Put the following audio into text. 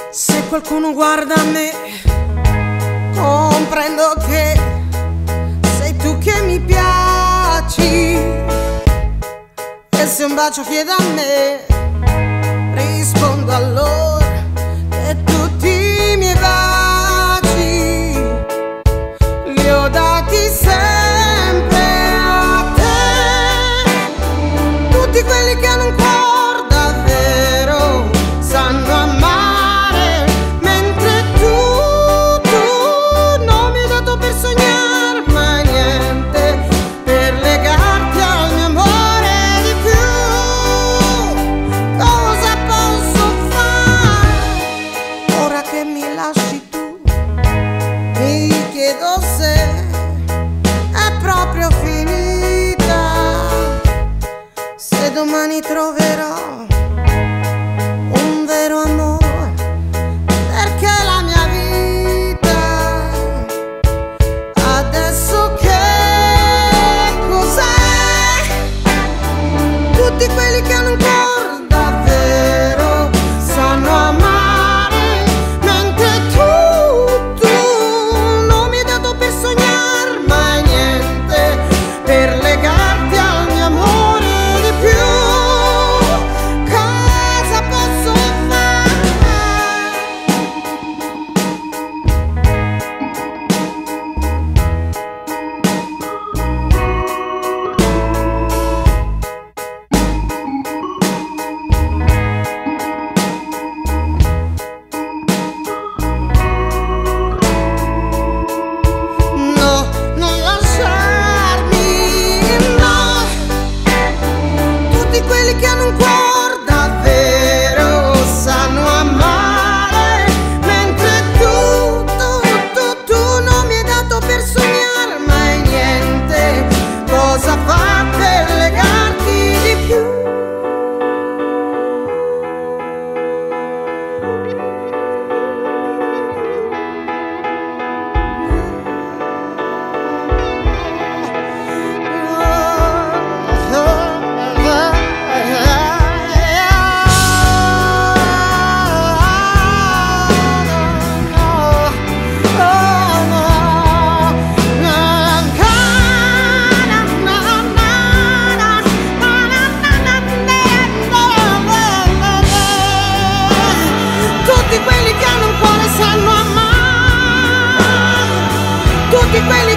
Se qualcuno guarda me, comprendo che sei tu che mi piaci. E se un bacio chiede a me, rispondo allora che tutti i miei baci li ho dati sempre a te. Tutti quelli che hanno un cuore davvero sanno amare, mentre tu non mi hai dato per sognare mai niente, per legarti al mio amore di più. Cosa posso fare ora che mi lasci tu? Mi chiedo se è proprio finita, se domani troverò un vero amore, perché la mia vita adesso che cos'è? Tutti quelli che hanno un cuore davvero sanno amare, mentre tu non mi hai dato per sognare mai niente, per legarti al mio amore di più. Cosa posso fare? No, non lasciarmi, no. Tutti quelli che hanno un cuore davvero sanno amare, mentre tu non mi hai dato per sognare mai niente. Cosa fa per legarti di più? Tutti quelli che hanno un cuore sanno amare, tutti quelli